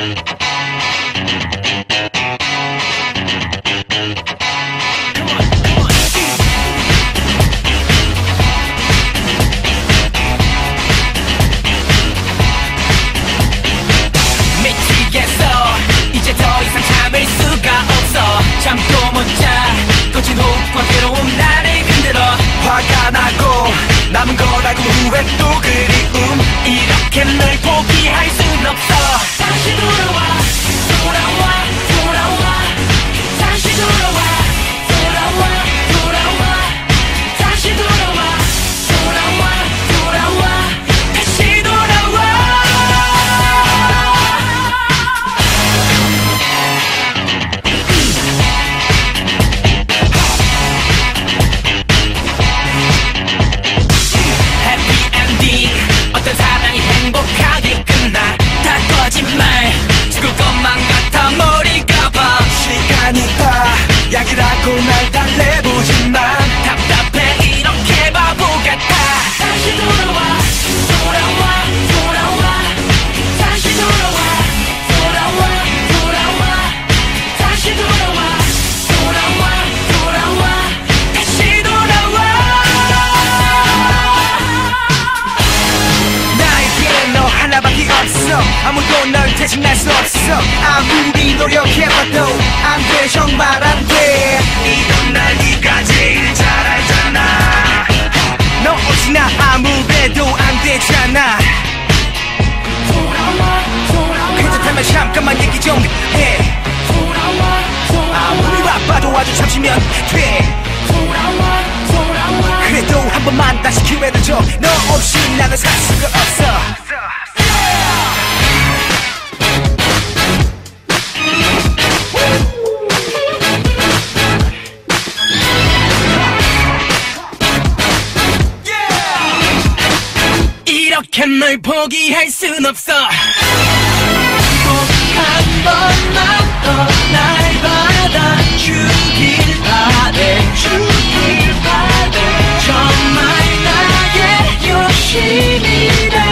잠도 못 자 거친 호흡과 괴로움 나를 흔들어 화가 나고 남은 걸 알고 후회 또 그리움 이렇게 널 포기할 순 없어 다시 돌아와 돌아와 돌아와 다시 돌아와 돌아와 돌아와 다시 돌아와 돌아와 돌아와 다시 돌아와 어떤 사랑이 행복하게 끝나 다 거짓말 죽을 것만 같아 머리가 아파 시간이 다 약이라고 날 달래보지만 답답해 이렇게 바보 같아 다시 돌아와 돌아와 돌아와 다시 돌아와 돌아와 돌아와 다시 돌아와 돌아와 돌아와 다시 돌아와 하나밖에 없어 아무도 널 대신할 수 없어 아무리 노력해봐도 안돼 정말 안돼 이런 날 네가 제일 잘 알잖아 너 어찌나 아무래도 안 되잖아 돌아와 돌아와 괜찮다면 잠깐만 얘기 좀 해 돌아와 돌아와 아무리 바빠도 아주 잠시면 돼 돌아와 돌아와 그래도 한 번만 다시 기회를 줘 너 없이 나는 살 수가 없어 이렇게 널 포기할 순 없어 한 번만 더 날 받아주길 바래 주길 바래 정말 나의 욕심이래